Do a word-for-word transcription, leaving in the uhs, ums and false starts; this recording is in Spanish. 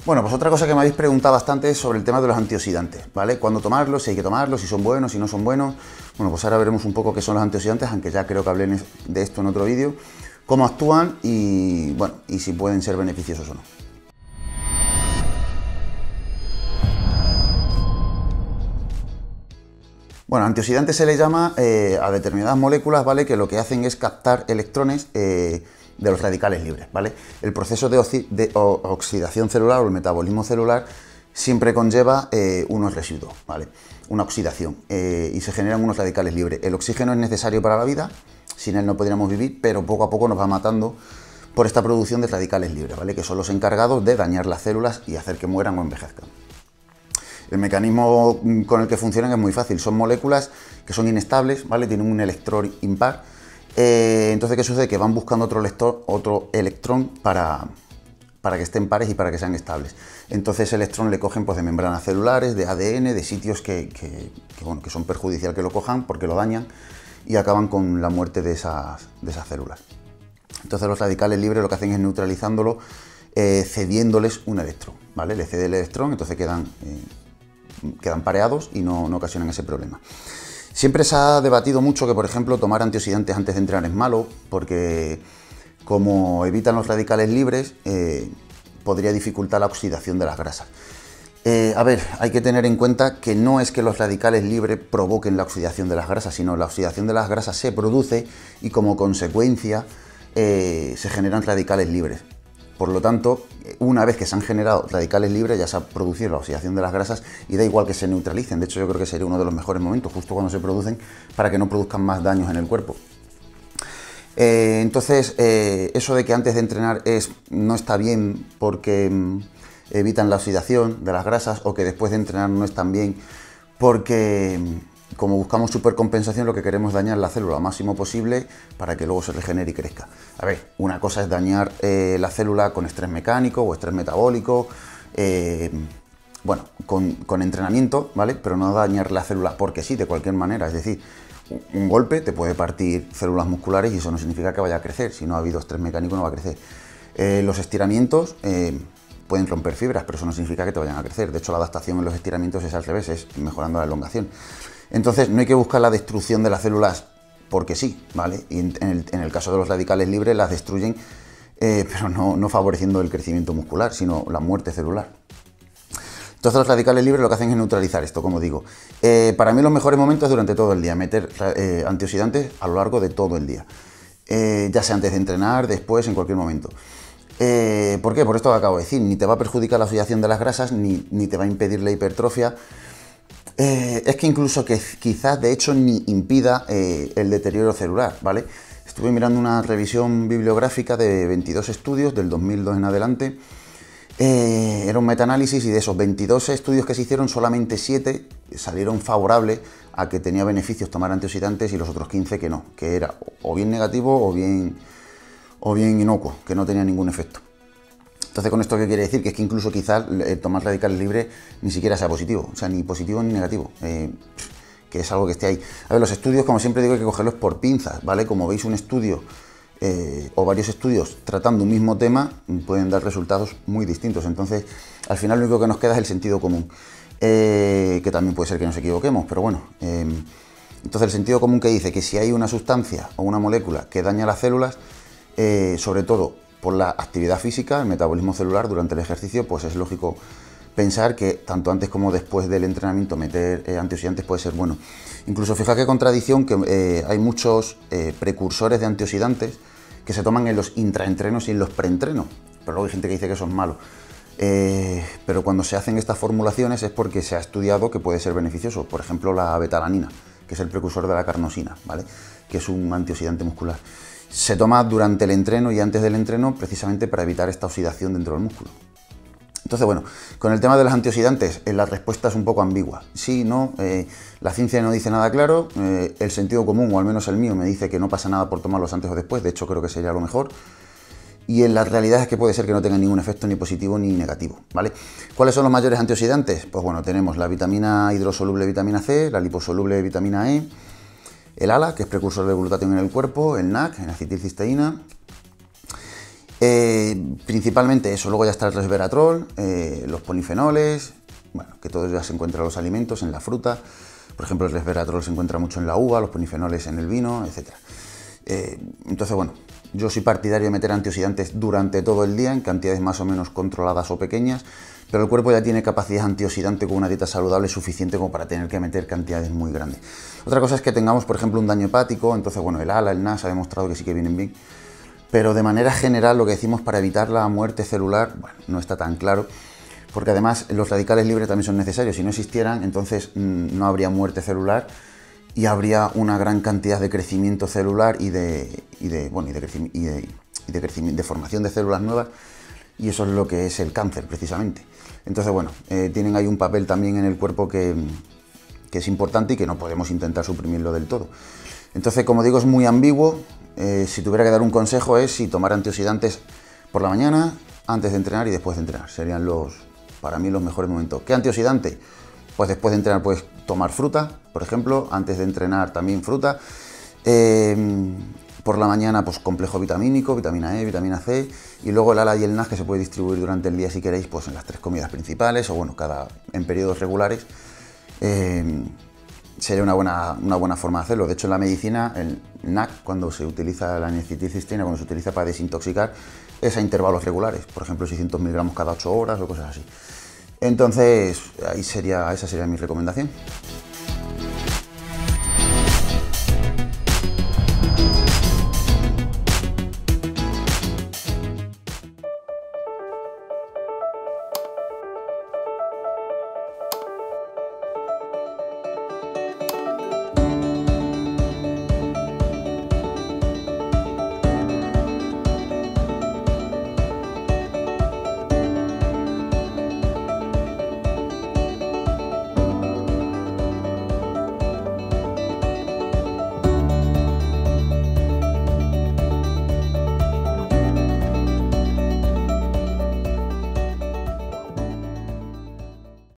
Bueno, pues otra cosa que me habéis preguntado bastante es sobre el tema de los antioxidantes, ¿vale? ¿Cuándo tomarlos? Si hay que tomarlos, si son buenos, si no son buenos. Bueno, pues ahora veremos un poco qué son los antioxidantes, aunque ya creo que hablé de esto en otro vídeo, cómo actúan y, bueno, y si pueden ser beneficiosos o no. Bueno, antioxidantes se le llama eh, a determinadas moléculas, ¿vale? Que lo que hacen es captar electrones eh, de los radicales libres, ¿vale? El proceso de, oxi de oxidación celular o el metabolismo celular siempre conlleva eh, unos residuos, ¿vale? Una oxidación eh, y se generan unos radicales libres. El oxígeno es necesario para la vida, sin él no podríamos vivir, pero poco a poco nos va matando por esta producción de radicales libres, ¿vale? Que son los encargados de dañar las células y hacer que mueran o envejezcan. El mecanismo con el que funcionan es muy fácil, son moléculas que son inestables, ¿vale? Tienen un electrón impar. Eh, entonces, ¿qué sucede? Que van buscando otro, lector, otro electrón para, para que estén pares y para que sean estables. Entonces, ese electrón le cogen pues, de membranas celulares, de A D N, de sitios que, que, que, bueno, que son perjudiciales que lo cojan porque lo dañan y acaban con la muerte de esas, de esas células. Entonces, los radicales libres lo que hacen es neutralizándolo, eh, cediéndoles un electrón, ¿vale? Le cede el electrón, entonces quedan... Eh, quedan pareados y no, no ocasionan ese problema. Siempre se ha debatido mucho que, por ejemplo, tomar antioxidantes antes de entrenar es malo, porque como evitan los radicales libres, eh, podría dificultar la oxidación de las grasas. Eh, a ver, hay que tener en cuenta que no es que los radicales libres provoquen la oxidación de las grasas, sino la oxidación de las grasas se produce y como consecuencia eh, se generan radicales libres. Por lo tanto, una vez que se han generado radicales libres, ya se ha producido la oxidación de las grasas y da igual que se neutralicen. De hecho, yo creo que sería uno de los mejores momentos, justo cuando se producen, para que no produzcan más daños en el cuerpo. Eh, entonces, eh, eso de que antes de entrenar es, no está bien porque mm, evitan la oxidación de las grasas, o que después de entrenar no es tan bien porque... Mm, como buscamos supercompensación, lo que queremos es dañar la célula lo máximo posible para que luego se regenere y crezca. A ver, una cosa es dañar eh, la célula con estrés mecánico o estrés metabólico, eh, bueno, con, con entrenamiento, ¿vale? Pero no dañar la célula porque sí, de cualquier manera. Es decir, un golpe te puede partir células musculares y eso no significa que vaya a crecer. Si no ha habido estrés mecánico no va a crecer. Eh, los estiramientos... Eh, pueden romper fibras, pero eso no significa que te vayan a crecer. De hecho, la adaptación en los estiramientos es al revés, es mejorando la elongación. Entonces, no hay que buscar la destrucción de las células porque sí, ¿vale? Y en el, en el caso de los radicales libres las destruyen, eh, pero no, no favoreciendo el crecimiento muscular, sino la muerte celular. Entonces, los radicales libres lo que hacen es neutralizar esto, como digo. Eh, para mí los mejores momentos es durante todo el día, meter eh, antioxidantes a lo largo de todo el día. Eh, ya sea antes de entrenar, después, en cualquier momento. Eh, ¿Por qué? Por esto que acabo de decir, ni te va a perjudicar la oxidación de las grasas, ni, ni te va a impedir la hipertrofia. Eh, es que incluso que quizás de hecho ni impida eh, el deterioro celular, ¿vale? Estuve mirando una revisión bibliográfica de veintidós estudios del dos mil dos en adelante. Eh, era un metaanálisis y de esos veintidós estudios que se hicieron, solamente siete salieron favorables a que tenía beneficios tomar antioxidantes y los otros quince que no, que era o bien negativo o bien... o bien inocuo, que no tenía ningún efecto. Entonces, ¿con esto qué quiere decir? Que es que incluso quizás eh, tomar radicales libres ni siquiera sea positivo, o sea, ni positivo ni negativo, eh, que es algo que esté ahí. A ver, los estudios, como siempre digo, hay que cogerlos por pinzas, ¿vale? Como veis, un estudio eh, o varios estudios tratando un mismo tema pueden dar resultados muy distintos. Entonces, al final lo único que nos queda es el sentido común, eh, que también puede ser que nos equivoquemos, pero bueno... Eh, entonces, el sentido común que dice que si hay una sustancia o una molécula que daña las células, Eh, sobre todo por la actividad física, el metabolismo celular durante el ejercicio, pues es lógico pensar que tanto antes como después del entrenamiento meter eh, antioxidantes puede ser bueno. Incluso fija qué contradicción que eh, hay muchos eh, precursores de antioxidantes que se toman en los intraentrenos y en los preentrenos, pero luego hay gente que dice que eso es malo. Eh, pero cuando se hacen estas formulaciones es porque se ha estudiado que puede ser beneficioso. Por ejemplo, la betalanina, que es el precursor de la carnosina, ¿vale? Que es un antioxidante muscular. Se toma durante el entreno y antes del entreno precisamente para evitar esta oxidación dentro del músculo. Entonces, bueno, con el tema de los antioxidantes, eh, la respuesta es un poco ambigua. Sí, no, eh, la ciencia no dice nada claro, eh, el sentido común, o al menos el mío, me dice que no pasa nada por tomarlos antes o después, de hecho creo que sería lo mejor. Y en la realidad es que puede ser que no tengan ningún efecto ni positivo ni negativo, ¿vale? ¿Cuáles son los mayores antioxidantes? Pues bueno, tenemos la vitamina hidrosoluble vitamina C, la liposoluble vitamina E, el A L A, que es precursor de glutatión en el cuerpo, el N A C, en acetilcisteína, Eh, principalmente eso, luego ya está el resveratrol, eh, los polifenoles, bueno, que todo ya se encuentra en los alimentos, en la fruta. Por ejemplo, el resveratrol se encuentra mucho en la uva, los polifenoles en el vino, etcétera. Eh, entonces, bueno, yo soy partidario de meter antioxidantes durante todo el día, en cantidades más o menos controladas o pequeñas, pero el cuerpo ya tiene capacidad antioxidante con una dieta saludable suficiente como para tener que meter cantidades muy grandes. Otra cosa es que tengamos, por ejemplo, un daño hepático, entonces, bueno, el A L A, el N A S ha demostrado que sí que vienen bien, pero de manera general lo que decimos para evitar la muerte celular, bueno, no está tan claro, porque además los radicales libres también son necesarios. Si no existieran, entonces mmm, no habría muerte celular y habría una gran cantidad de crecimiento celular y de, y de, bueno, y de, creci y de, y de, crecimiento, de formación de células nuevas, y eso es lo que es el cáncer, precisamente. Entonces, bueno, eh, tienen ahí un papel también en el cuerpo que, que es importante y que no podemos intentar suprimirlo del todo. Entonces, como digo, es muy ambiguo. Eh, si tuviera que dar un consejo es si tomar antioxidantes por la mañana, antes de entrenar y después de entrenar. Serían los, para mí, los mejores momentos. ¿Qué antioxidante? Pues después de entrenar puedes tomar fruta, por ejemplo, antes de entrenar también fruta. Eh, por la mañana, pues complejo vitamínico, vitamina E, vitamina C, y luego el A L A y el N A S que se puede distribuir durante el día si queréis, pues en las tres comidas principales, o bueno, cada, en periodos regulares. Eh, sería una buena, una buena forma de hacerlo. De hecho, en la medicina, el N A C, cuando se utiliza la N-acetilcisteína, cuando se utiliza para desintoxicar, es a intervalos regulares, por ejemplo, seiscientos miligramos cada ocho horas o cosas así. Entonces, ahí sería, esa sería mi recomendación.